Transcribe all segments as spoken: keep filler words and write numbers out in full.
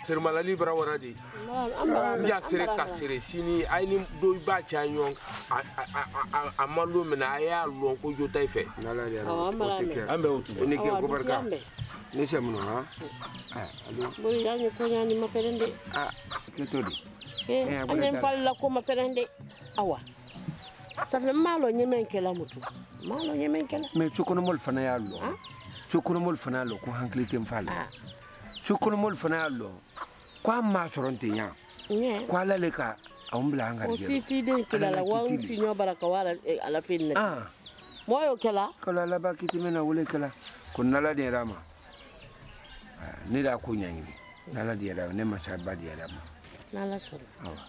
Sermala libra waradi. Ya sere kasere sini aini do ba chanyon a malu mena aya lo ko jota ife. Nala dia. Ambe utu. Ni ke ko barka. Ni se muno ha. Ah, allo. Bo ya ni ko nyani ma ferende. Ah, ke todi. Eh, anen falla ko ma ferende. Awa. Ça fait mal au nyemen kela mutu. Mal au nyemen kela. Mais chokono mol fana ya lo. Chokono mol fana lo ko hankli tem falla. Chokono mol fana lo. Kwa ma soronte nya kwa la leka aumbla angari o siti den kila la wa sinyo baraka wala ala finne ah moyo kala kala la bakiti mena wole kala kunna la de rama ni da ko nyanyi nala de rama ne masa ba de rama nala soro awa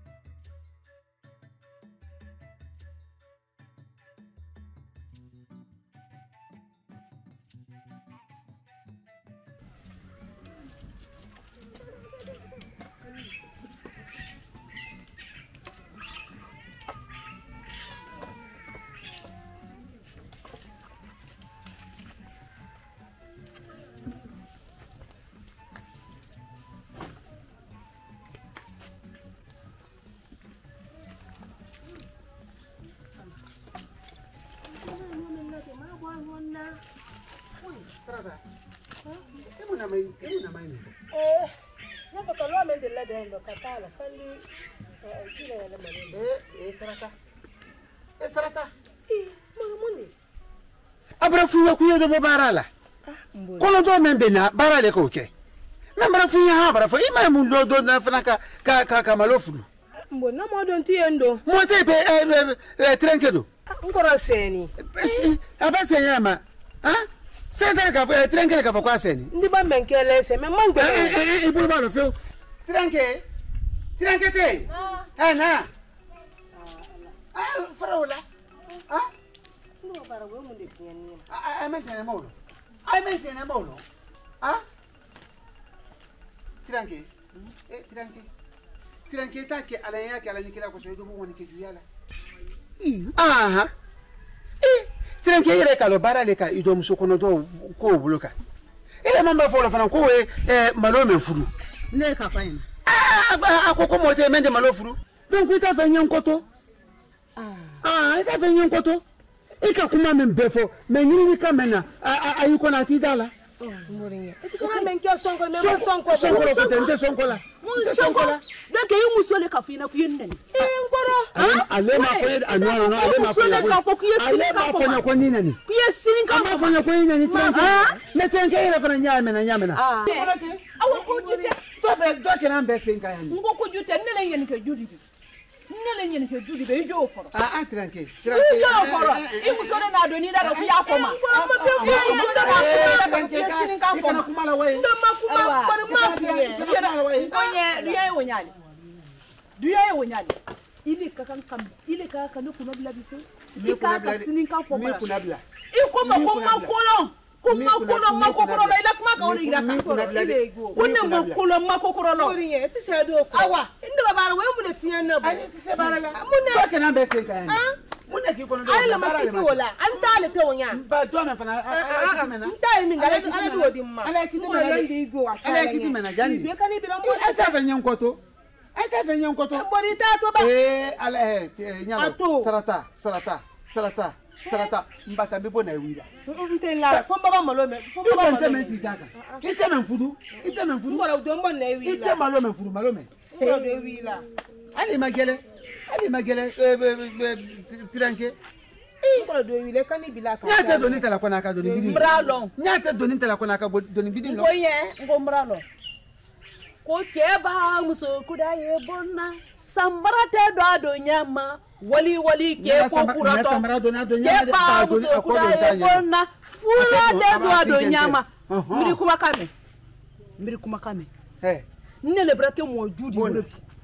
eh no ko lo men de la de lo katala sali eh kila ya mane eh eh sarata eh sarata eh mamoni abra fuya kuya do barala kono do men be na barale ko ke men bara fuya ha bara fu ima mu do do na fana ka ka ka malofuru mbo na mo don tiendo mo te be eh trenkedo ngoro seni aba senya ma ha Sentare ka fa trenke ka fa kwa seni. Ndi ba menkele se me mangbe. Eh eh ibu ba lo fe. Trenke. Trenke te. Ah na. Ah faraola. Ah? No para wo mun de tiani. Ah ai mentene molo. Ai mentene molo. Ah? Trenke. Eh trenke. Trenke ta ke ala yake ala nikila ko so do mo woni ke juyala. Ah. Eh Trenke yere kalo barale ka ido musokono do ko buluka ile mamba fola fana ko we eh malo men furu ne ka faina ah akoko mo te mende malo furu donc ita fa nyen koto ah ah ita fa nyen koto ika kuma men befo men yini ka mena ayuko na ti dala oh moringa ita kuma men ke sonko men sonko sonko ko tente sonko la sonko donc yu musole ka fina ku yenne eh ngoro ale ma fa anu anu ale ma fa ale ma fa ko ni nani ku yesini ka ma fa ko ni nani trenke me trenke ira fa nyame na nyame na awo ko jute to be do ke na be sen ka yani ngo ko jute ne le yen ke judi bi ne le yen ke judi be jo foro ah ah trenke trenke jo foro i musole na do ni da ku ya foma ma fe ku musole na ku yesini ka foma kuma la wai ndo makuma ko ma fu konye riye wonyali riye wonyali ile kakan kam ile ka ka no kuno bla bife ika ka sinin ka foma mi kuna bla iko ma ko ma kolon ko ma kolon ma ko kolon ile kuma ka woni gira ka ile go wonne mo kolon ma ko kolon ori ti se do ko awa inde baba we mu ne tiyan na bo ani ti se barala mu ne ba kana be se kan mu ne ki kono do ala ma kiti wala an tale te wonya ba do me fana ala mena ntai min ala ala do di ma ala kiti mena yandi go ala kiti mena jandi be kan bi mo e ta fa nyen koto e ta fa nyen koto bori ta to ba eh ala eh nyalo sarata sarata sarata sarata mbata bibo na wira nte la fo baba malo me fo baba malo ite men si daga ite men fudu ite men fudu ngora do mbo na wira ite malo men fudu malo men ngora do wira ali magele ali magele tranke ngora do wira kan bi la fa nyata do ni tala kona ka do ni bidin mbralo nyata do ni tala kona ka do ni bidin lo ko ye ngo mbralo ko keba muso kudaye bonna sambarate do ado nyama wali wali ke ko kurato ke ba muso kudaye bonna fula de do ado nyama mbiri kuma kame mbiri kuma kame eh nne le brake mo judi mo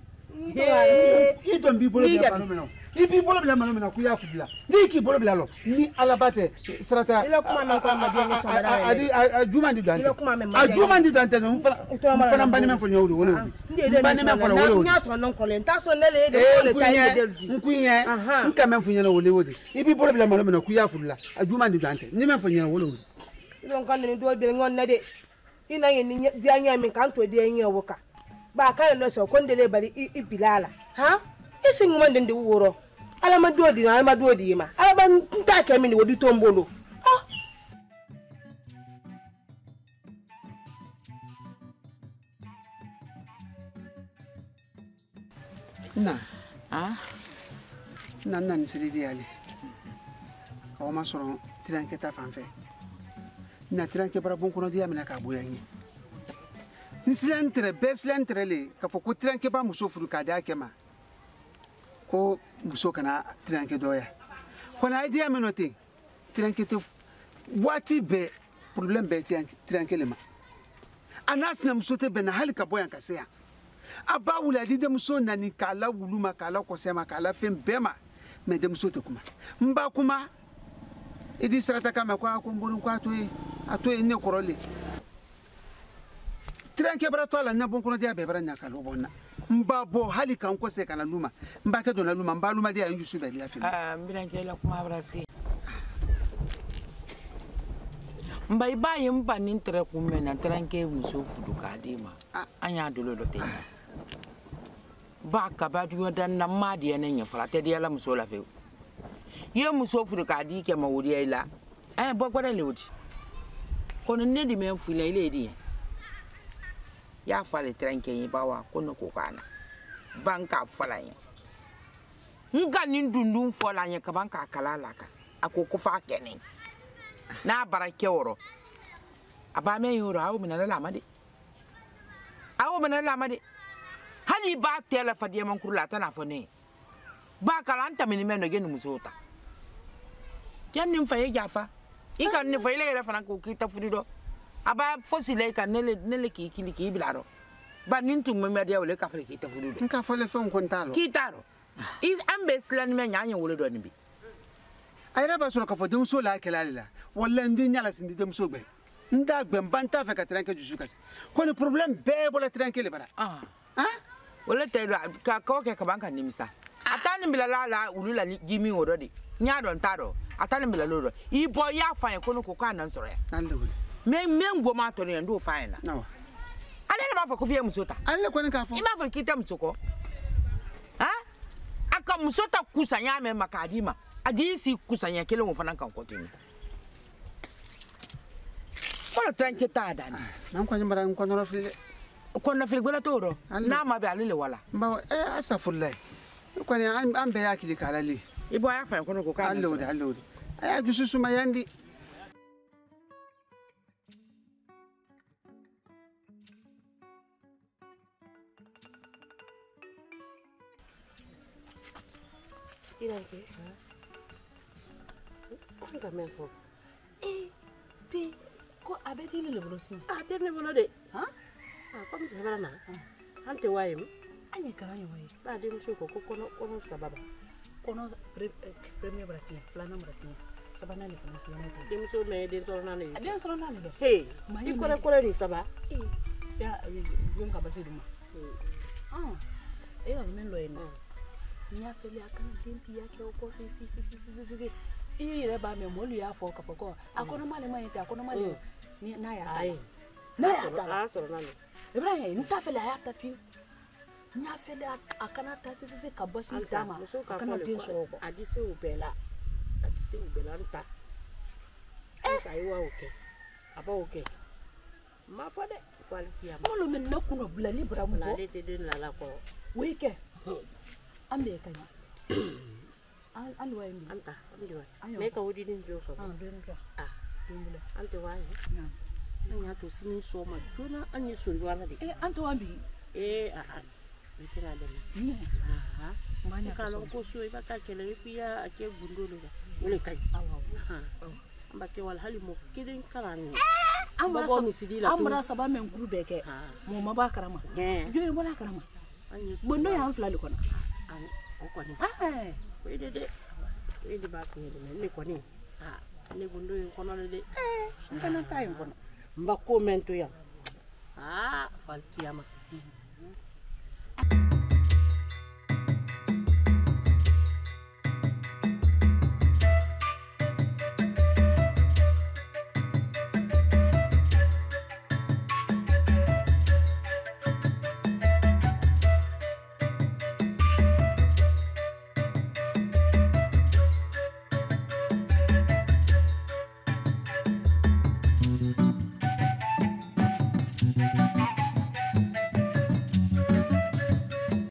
i don bi bolo bla mano mena i bi bolo bla mano mena ku ya fubla ni ki bolo bla lo ni alabate strata ila kuma na ko ma de so mara adi juma di dante ila kuma me a juma di dante no fana mbani men fo nyawdo wona mbani men fo wona nya to non ko le nta so ne le de ko le tay de du nkunye nka men fo nyana wole wode i bi bolo bla mano mena ku ya fubla a juma di dante ni men fo nyana wona don kan ni do be ngon na de ina yin dianya min kan to dianya woka ba ka no so kon dele bari i bilala ha isin mo ndende wuro ala ma dodi na ma dodi ma ala ban ta ke min wodi tombolo ah na ah nan nan sili diali o ma soro tiranke ta fanfe na tiranke bara bon kono dia mina ka boyangi ni silentre be silentre le ka fo ko tiranke ba muso furu ka da kema ko muso kana tiranke doya ko na idea menote tiranke to wati be problem be tiranke le ma anas na muso te be na hali ka boyan ka seya aba wula di dem so nani kala wuluma kala ko sema kala fem bema me dem so te kuma mba kuma idi strata kama kwa ko mbonu kwa to ato ne korole tiranke bara to ala na bon kono dia be bara nya kala bonna mba bo hali kan ko se kana luma mba ka do na luma mba luma dia yusu be dia fem ah mbiranke la kuma brasi mba iba yimba nintere kumena tiranke muso fudu kadima anya dolo do te ba ka ba du dan na ma dia ne nya fara te dia la muso la fe ye muso furu ka di ke ma wodi ila eh bo gbara le wodi kono ne di men fu le ile di ya fa le tranke yi ba wa kono ko kana banka fala yin nga nin dundun fola yin ka banka kala laka akoko fa kenen na barake woro aba me yoro awu mina la made awu mina la made hani ba tele fa die man kurula ta na fone ba kalanta mini meno genu musota jannim fa yejafa ikan ni fa ile era fa ko kita fudido aba fosile kan nele nele ki kili ki bilaro ba nintu me media wole ka fa kita fudido nka fole fe on kontalo kitaro is ambeslan me nyanyi wole do ni bi ayra ba soro ka fo dem so la kelala wala ndi nyala sindi dem so gbe nda gbe mbanta fe ka tranke jusu kasi ko ni problem be bola tranke le bara ah ah wala te ka ko ke ka banka nimisa atani bilala la ulula jimi orodi nya don taro atani bilala ro ibo ya fa ko no ko ka nan soro ya alle wodi me me ngo ma to ne ndo fa na no ale le ma fa ko fi musota alle ko ni ka fo ima fa kita mutoko ha aka musota kusanya me makadima adisi kusanya kele mo fana kan kontinu wala tranke ta dani nan ko nyambara ko no fili ko na fili gola toro na ma be alele wala mba eh asafullai ko ni an be yakili kala li ibo ya fa ko ko ka alle wodi alle wodi aya jusu suma yandi tiranke ko ga men fo eh pi ko abeti le brosi ah terne bono de ha ah comme ça bana ante wayem anya karanyo waye ba de muso ko kono kono sababa kono premier brati flana brati sabana le fana tiana de muso me de sorona ne de sorona ne he i kore kore ni saba eh ya gon ka basi duma ah eh ga men lo ena nya fele akana denti yake ko fi fi fi fi ire ba me molu ya fo ka foko akono male mai ta akono male ni na ya ai na ya ta asoro na ni ibrahim ni ta fele ya ta fi nya fele akana ta fi fi ka bosi tama akana din so ko adise ubela adise ubela nta anta iwa oke aba oke ma fode fal kiyama molu men nakuno bula libra mo na lete din la la ko wike ambe kan an an way mi anta ambe way me ka wodi din jo so ah den ka ah dindule ante way na anya to sini so ma dona anyi so ywana de eh anta wambi eh ah ah bitira de ni ah manya ka lo ko so iba ka kele fiya ake gundolo ga wole kai awa ha amba ke wal halimo kidin karani amra sa misidila amra sa ba men groupe ke mo ma ba karama jo e mo la karama anyi so bondo ya amfla likona an o ko ni ah wede de wede ba ko ni me ko ni ah le bondo en kono le de eh kana tay kono mba ko mento ya ah fal kiyama